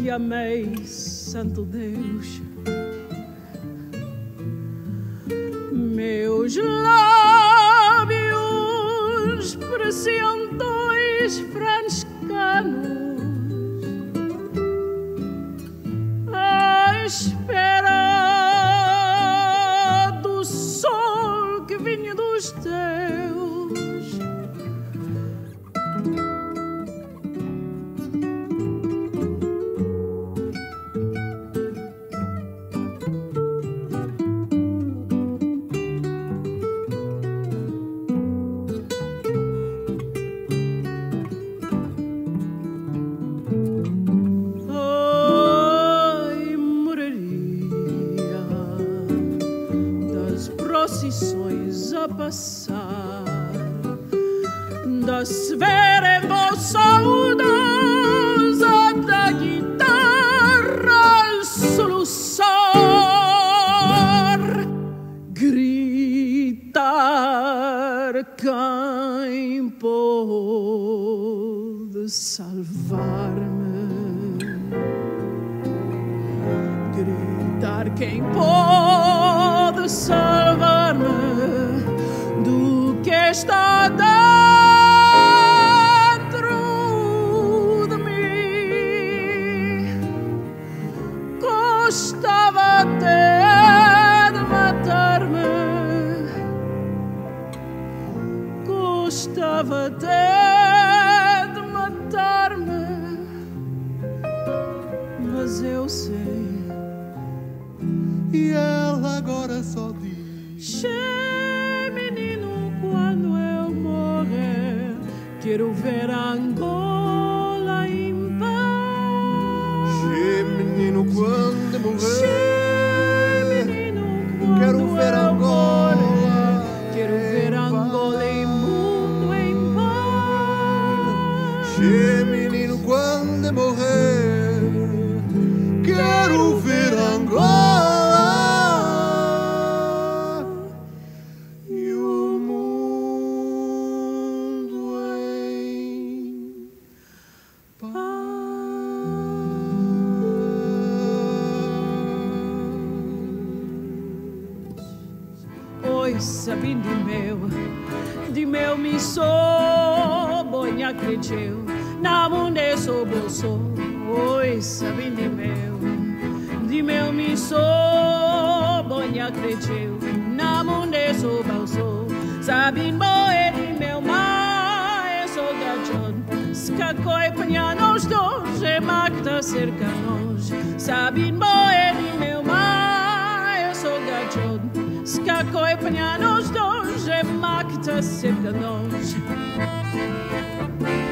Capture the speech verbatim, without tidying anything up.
te amei, Santo Deus. Meus lábios pareciam dois franciscanos à espera do sol que vinha dos teus. Procissões a passar, da severa em voz saudosa da guitarra soluçar, gritar quem pode salvar-me, gritar quem pode salvar-me do que está dentro de mim. Gostava até de matar-me, gostava até de matar-me, mas eu sei. E ela agora só diz: Che, menino, quando eu morrer, quero ver Angola em paz. Che, menino, quando eu morrer, Che, menino, quando quero ver eu Angola, morrer, quero ver Angola e mundo em paz. Che, menino, quando eu morrer, quero ver Angola. Sabim de meu, de meu me sou, bonha cresceu, na munde sou bolso. Oi, sabim de meu, de meu me sou, bonha cresceu, na munde sou bolso. Sabim boé de meu mai, sou gachon, skakoi panha nos dois, e macta cerca nos. Sabim boé de meu mai, sou gachon, skakoi panha nos dois, e macta cerca nos.